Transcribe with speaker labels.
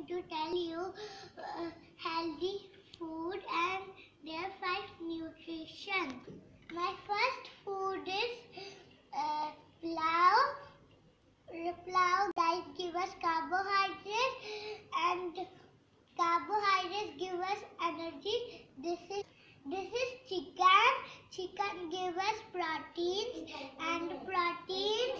Speaker 1: going to tell you healthy food and their 5 nutrition. My first food is plow. Plow that give us carbohydrates, and carbohydrates give us energy. This is chicken. Chicken give us proteins, and protein